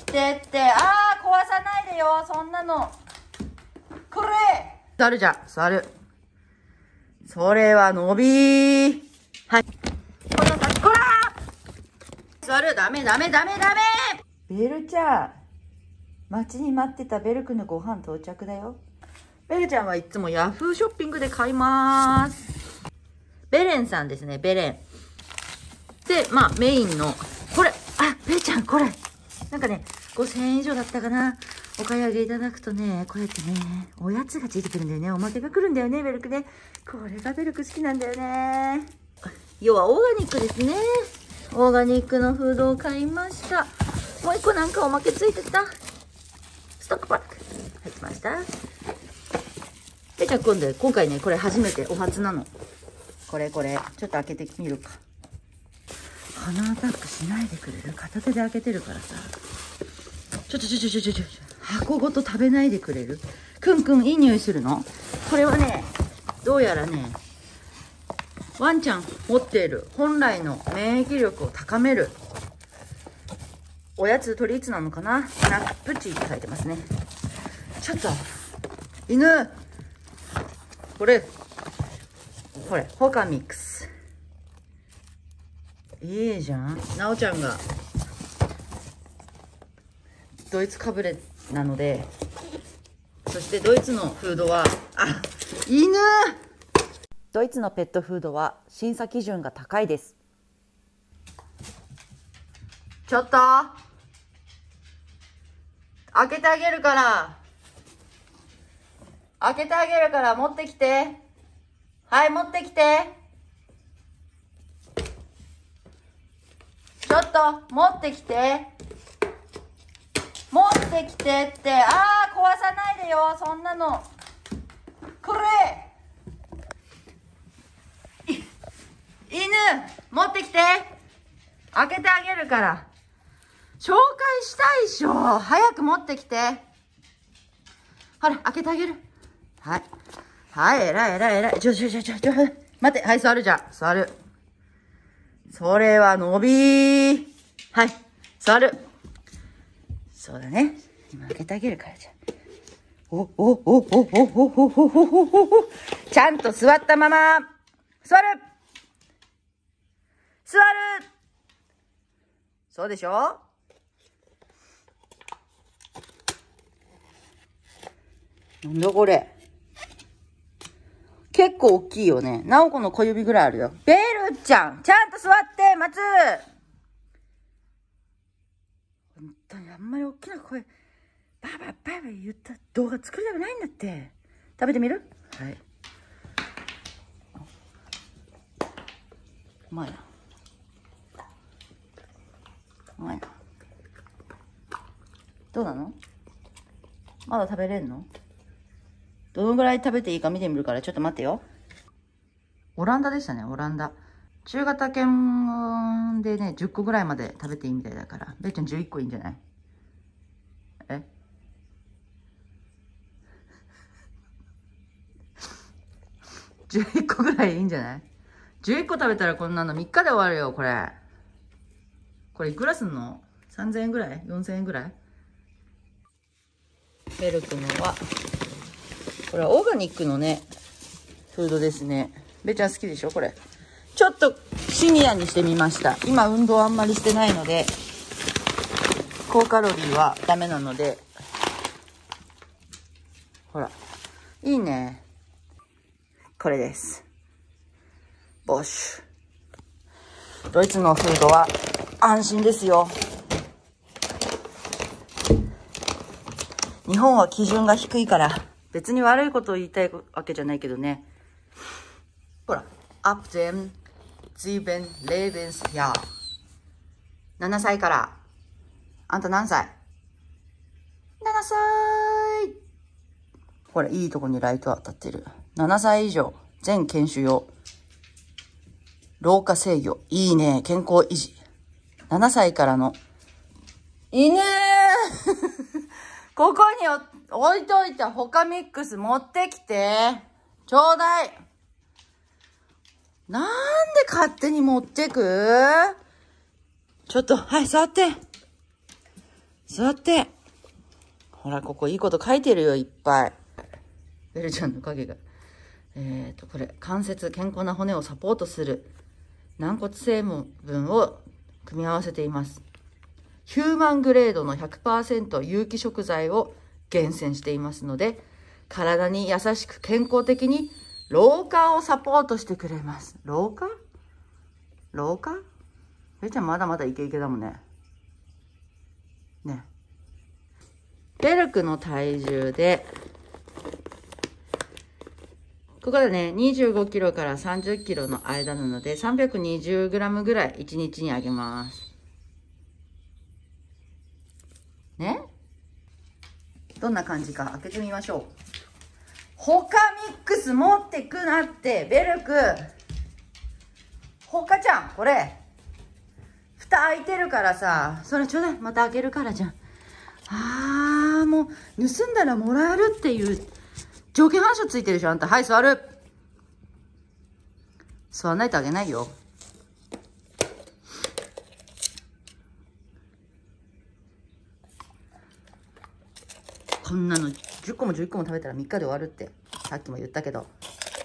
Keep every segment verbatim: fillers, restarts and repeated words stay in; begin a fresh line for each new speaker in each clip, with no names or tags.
てって。あー、壊さないでよ、そんなの。これ座るじゃん、座る。それは伸びー。はい。この先、こらー座る、ダメダメダメダメ。ベルちゃん。待ちに待ってたベル君のご飯到着だよ。ベルちゃんはいつもヤフーショッピングで買いまーす。ベレンさんですね、ベレン。で、まあメインの、これ、あ、ベルちゃんこれ。なんかね、ごせんえん以上だったかな。お買い上げいただくとね、こうやってね、おやつがついてくるんだよね。おまけが来るんだよね、ベルクね。これがベルク好きなんだよね。要はオーガニックですね。オーガニックのフードを買いました。もう一個なんかおまけついてた。ストックパック。入ってました。で、じゃあ今度、今回ね、これ初めてお初なの。これこれ。ちょっと開けてみるか。鼻アタックしないでくれる？片手で開けてるからさ。ちょちょちょちょちょちょちょ。箱ごと食べないでくれる？くんくんいい匂いするの？これはね、どうやらね、ワンちゃん持っている本来の免疫力を高めるおやつトリーツなのかな？ナップチって書いてますね。ちょっと、犬これ、これ、ホカミックス。いいじゃん。なおちゃんが、ドイツかぶれなので、そしてドイツのフードは、あ、犬！ドイツのペットフードは審査基準が高いです。ちょっと開けてあげるから。開けてあげるから持ってきて。はい、持ってきて。ちょっと持ってきて。持ってきてって。あー、壊さないでよ、そんなの。これ犬持ってきて。開けてあげるから。紹介したいでしょ。早く持ってきて。ほら、開けてあげる。はい。はい、えらいえらいえらい。ちょちょちょちょちょ。待って、はい、座るじゃん。座る。それは伸びー。はい、座る。そうだね。今開けてあげるからじゃん。お、お、お、お、お、お、お、お、お、お、ちゃんと座ったまま。座る。座る。そうでしょ？なんだこれ。結構大きいよね。なおこの小指ぐらいあるよ。ベルちゃん、ちゃんと座って、待つ。本当にあんまり大きな声、バーバーバーバー言った動画作りたくないんだって。食べてみる？はい。うまいな。うまいな。どうなの？まだ食べれんの？どのぐらい食べていいか見てみるから、ちょっと待ってよ。オランダでしたね、オランダ。中型犬でね、じゅっこぐらいまで食べていいみたいだから。ベイちゃんじゅういっこいいんじゃない？えじゅういっこぐらいいいんじゃない？ じゅういっ 個食べたらこんなのみっかで終わるよ、これ。これいくらすんの？ さんぜん 円ぐらい ?よんせん 円ぐらい？ベルクのは、これはオーガニックのね、フードですね。ベイちゃん好きでしょこれ。ちょっとシニアにしてみました。今運動あんまりしてないので、高カロリーはダメなので。ほら。いいね。これです。ボッシュ。ドイツのフードは安心ですよ。日本は基準が低いから、別に悪いことを言いたいわけじゃないけどね。ほら。ab dem sieben Lebensjahr。ななさいから。あんた何歳？ なな 歳。ほら、いいとこにライト当たってる。ななさい以上。全犬種用。老化制御。いいね。健康維持。ななさいからの。犬ここに置いといたホカミックス持ってきて。ちょうだい。なんで勝手に持ってく？ちょっと、はい、座って。 座って。ほら、ここいいこと書いてるよ、いっぱい。ベルちゃんの影が。えっと、これ、関節、健康な骨をサポートする軟骨成分を組み合わせています。ヒューマングレードの ひゃくパーセント 有機食材を厳選していますので、体に優しく健康的に老化をサポートしてくれます。老化老化ベルちゃんまだまだイケイケだもんね。ね。ベルクの体重で、ここでね、にじゅうごキロからさんじゅっキロの間なので、さんびゃくにじゅうグラムぐらいいちにちにあげます。ね。どんな感じか開けてみましょう。他ミックス持ってくなって、ベルク。他ちゃん、これ。蓋開いてるからさ、それちょうだい。また開けるからじゃん。あー、もう、盗んだらもらえるっていう条件反射ついてるでしょ、あんた。はい、座る。座らないとあげないよ。こんなのじゅっこもじゅっこも食べたらみっかで終わるって、さっきも言ったけど。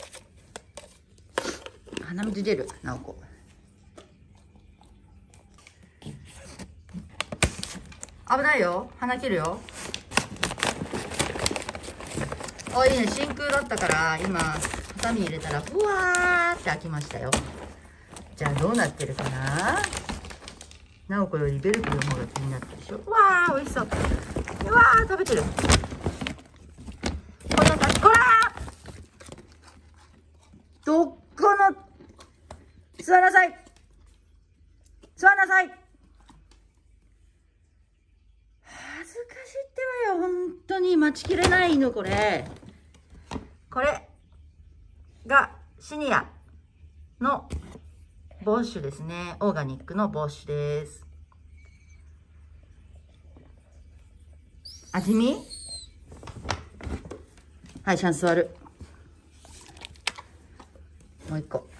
鼻水出る、なおこ。危ないよ。鼻切るよ。あ、いいね。真空だったから、今、ハサミ入れたら、ふわーって開きましたよ。じゃあ、どうなってるかな。なおこよりベルクの方が気になったでしょ。うわー、美味しそう。うわー、食べてる。こんな感じ。こらーどっこの、座らなさい。座らなさい。恥ずかしいってばよ、本当に待ちきれないの、これ。これがシニアのボッシュですね。オーガニックのボッシュです。味見？はい、ちゃんと座る。もう一個。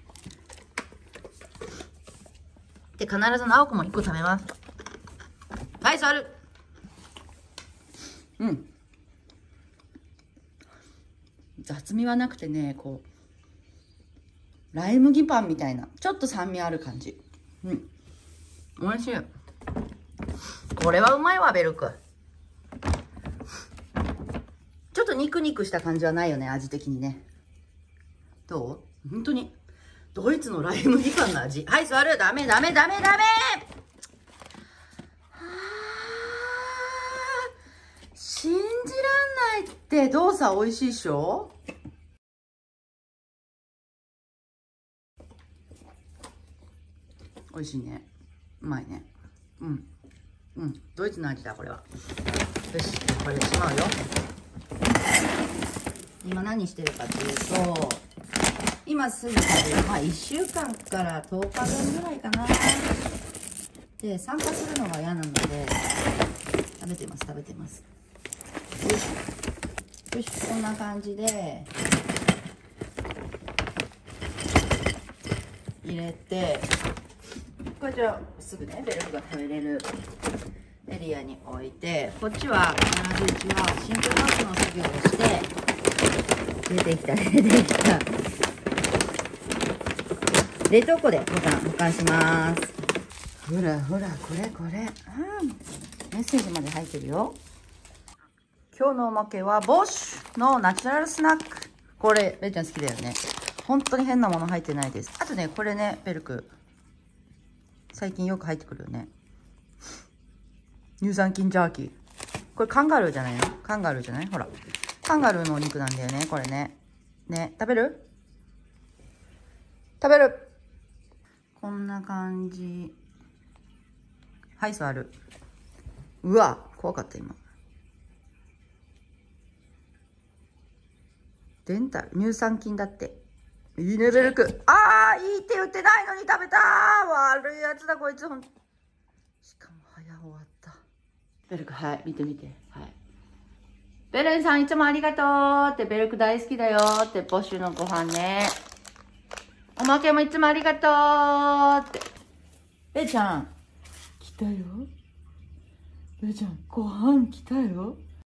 で、必ず直子も一個食べます。はい、座る。うん。雑味はなくてね、こう、ライ麦パンみたいな、ちょっと酸味ある感じ。うん。美味しい。これはうまいわ、ベルク。ちょっとニクニクした感じはないよね、味的にね。どう？本当に。ドイツのライ麦パンの味。はい、座る。ダメ、ダメ、ダメ、ダメ。信じらんないって動作美味しいっしょ？美味しいね。うまいね。うん。うん。ドイツの味だ、これは。よし、これしまうよ。今何してるかっていうと、今すぐ食べる、まあいっしゅうかんからとおかぶんぐらいかな。で、酸化するのが嫌なので、食べてます、食べてます。よし。よし、こんな感じで、入れて、これじゃあすぐね、ベルクが食べれるエリアに置いて、こっちは必ずうちは真空パックの作業をして、出てきた、出てきた。冷凍庫でボタン保管します。ほらほら、これこれ。うん。メッセージまで入ってるよ。今日のおまけは、ボッシュのナチュラルスナック。これ、ベルちゃん好きだよね。本当に変なもの入ってないです。あとね、これね、ベルク。最近よく入ってくるよね。乳酸菌ジャーキー。これカンガルーじゃないの？カンガルーじゃない？ほら。カンガルーのお肉なんだよね、これね。ね、食べる？食べる！こんな感じ。はい、座る。うわ、怖かった、今。デンタル、乳酸菌だって。いいね、ベルク。ああ、いいって言ってないのに食べたー。悪いやつだ、こいつ。ほん。しかも早終わった。ベルク、はい、見て見て。はい。ベレンさん、いつもありがとうって、ベルク大好きだよって、ボッシュのご飯ね。おまけもいつもありがとうって。ベルちゃん、来たよ。 るちゃん、ご飯来たよ。